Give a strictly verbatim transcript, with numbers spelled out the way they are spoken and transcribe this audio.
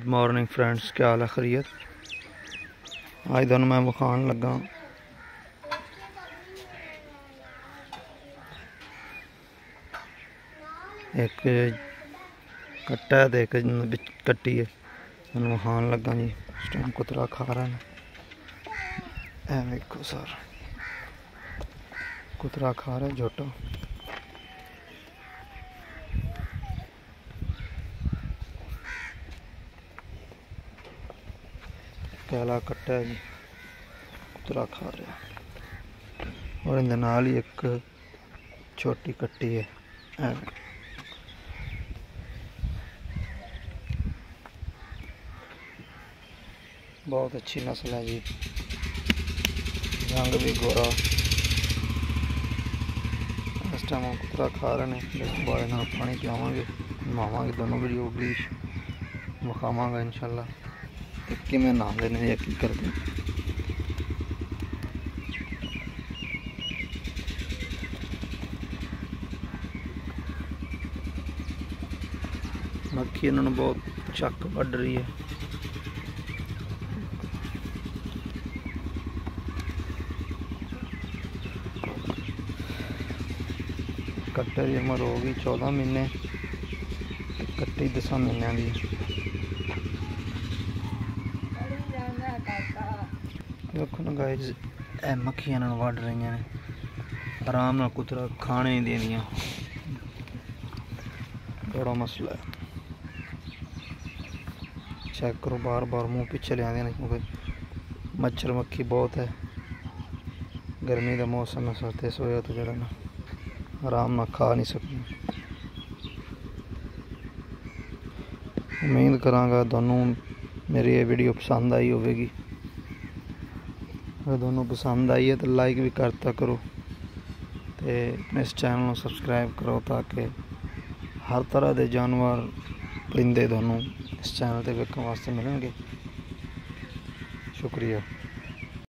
Good morning friends, क्या हाल है? खैरियत। आज दोनों मैं विखान लगा एक कट्टा है तो एक कट्टी है। मैं विखान लगा जी। इस टाइम कुतरा खा रहा है। ऐ देखो सर, कुतरा खा रहा है झोटा। कैला कट्टा है जी, कुतरा खा रहा है। और इनके नाल ही एक छोटी कट्टी है। बहुत अच्छी नस्ल है जी, रंग भी गोरा। इस टाइम हम कुतरा खा रहे हैं। बारे ना पानी पियावे, नहावे, दोनों वीडियो भी विखावांगा इंशाल्लाह कि मैं नहाते हैं या की करते। मक्खी इन्होंने बहुत चक वढ़ रही है। कट्टे की उम्र होगी चौदह महीने, कट्टी दस महीनों की। देखो ना गाइस, ए मक्खियां इन्होंने वढ़ रही ने, आराम नाल कुतरा खाने नहीं देनियां। बड़ा मसला है। चेक करो, बार बार मुँह पीछे ले आते हैं क्योंकि मच्छर मक्खी बहुत है। गर्मी का मौसम है, सस्ते सोया तो जरा ना आराम ना खा नहीं सकते। उम्मीद करांगा दोनों मेरी ये वीडियो पसंद आई होगी। अगर दोनों पसंद आई है तो लाइक भी करता करो तो इस चैनल को सब्सक्राइब करो ताकि हर तरह के जानवर परिंदे दोनों इस चैनल पर वेखने वास्ते मिलेंगे। शुक्रिया।